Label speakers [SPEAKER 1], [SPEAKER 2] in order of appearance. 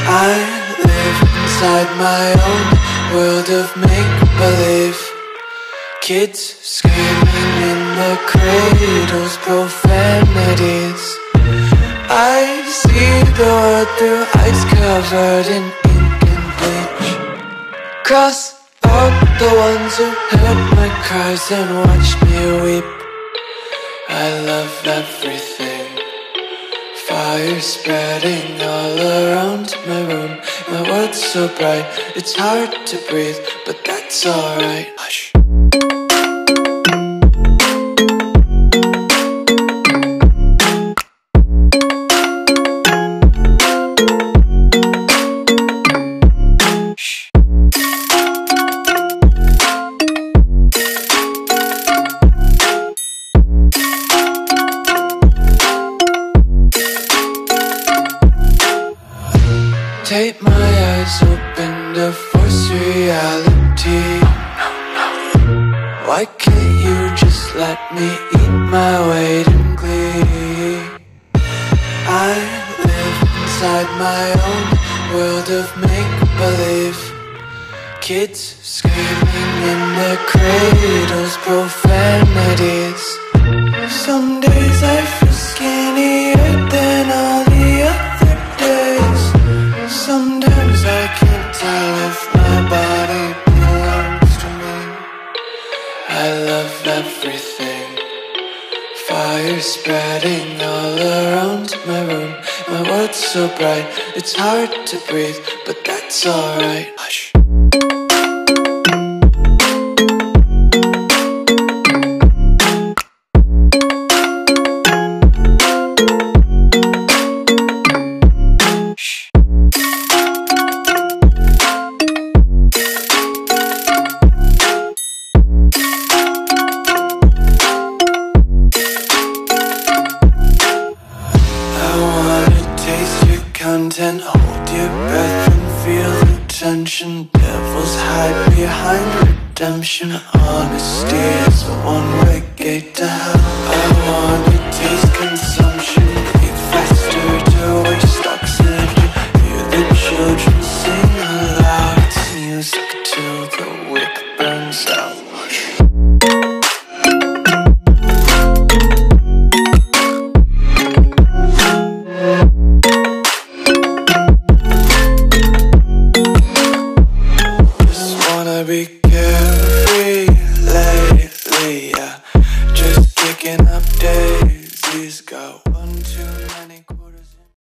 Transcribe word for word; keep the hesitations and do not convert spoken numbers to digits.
[SPEAKER 1] I live inside my own world of make-believe. Kids screaming in the cradles, profanities. I see the world through ice covered in ink and bleach. Cross out the ones who heard my cries and watched me weep. I love everything. Fire spreading all around my room. My world's so bright, it's hard to breathe, but that's alright. Hush. Tape my eyes open to force reality. Why can't you just let me eat my weight in glee? I live inside my own world of make-believe. Kids screaming in their cradles, profanities. Some days I feel skinnier than all the other days. Sometimes I can't tell if my body belongs to me. I love everything. Fire spreading all around my room. My world's so bright, it's hard to breathe, but that's alright. Hush. Content, hold your breath and feel the tension. Devils hide behind redemption. Honesty is a one-way gate to hell. I wanna taste consumption.